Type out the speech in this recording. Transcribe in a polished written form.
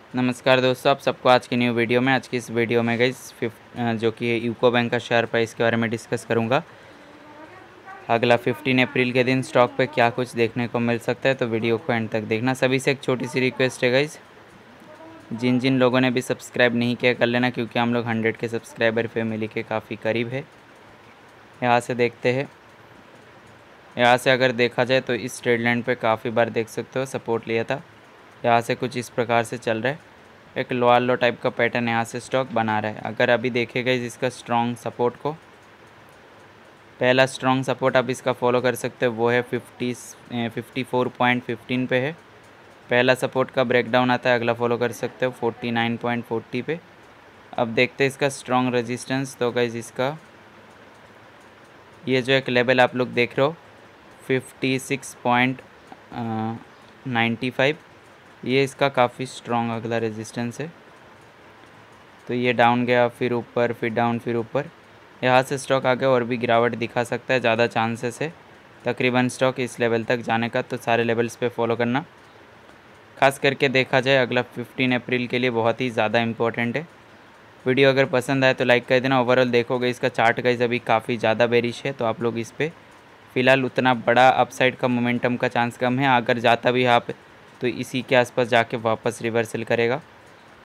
नमस्कार दोस्तों, आप सबको आज की न्यू वीडियो में। आज की इस वीडियो में गाइस जो कि यूको बैंक का शेयर प्राइस के बारे में डिस्कस करूंगा। अगला 15 अप्रैल के दिन स्टॉक पे क्या कुछ देखने को मिल सकता है, तो वीडियो को एंड तक देखना। सभी से एक छोटी सी रिक्वेस्ट है गाइस, जिन जिन लोगों ने भी सब्सक्राइब नहीं किया कर लेना, क्योंकि हम लोग 100 के सब्सक्राइबर फैमिली के काफ़ी करीब है। यहाँ से देखते हैं। यहाँ से अगर देखा जाए तो इस ट्रेड लाइन पर काफ़ी बार देख सकते हो सपोर्ट लिया था। यहाँ से कुछ इस प्रकार से चल रहा है, एक लोअर लो टाइप का पैटर्न यहाँ से स्टॉक बना रहा है। अगर अभी देखेगा इसका स्ट्रॉन्ग सपोर्ट को, पहला स्ट्रॉन्ग सपोर्ट आप इसका फॉलो कर सकते हो, वो है 54.15 पे है। पहला सपोर्ट का ब्रेकडाउन आता है, अगला फॉलो कर सकते हो 49.40 पे। अब देखते हैं इसका स्ट्रॉन्ग रेजिस्टेंस। तो गाइस इसका ये जो एक लेवल आप लोग देख रहे हो 56.95, ये इसका काफ़ी स्ट्रॉन्ग अगला रेजिस्टेंस है। तो ये डाउन गया, फिर ऊपर, फिर डाउन, फिर ऊपर। यहाँ से स्टॉक आगे और भी गिरावट दिखा सकता है, ज़्यादा चांसेस है तकरीबन स्टॉक इस लेवल तक जाने का। तो सारे लेवल्स पे फॉलो करना, खास करके देखा जाए अगला 15 अप्रैल के लिए बहुत ही ज़्यादा इंपॉर्टेंट है। वीडियो अगर पसंद आए तो लाइक कर देना। ओवरऑल देखोगे इसका चार्ट गाइस अभी काफ़ी ज़्यादा बेरिश है, तो आप लोग इस पर फ़िलहाल उतना बड़ा अपसाइड का मोमेंटम का चांस कम है। अगर जाता भी आप तो इसी के आसपास जाके वापस रिवर्सल करेगा।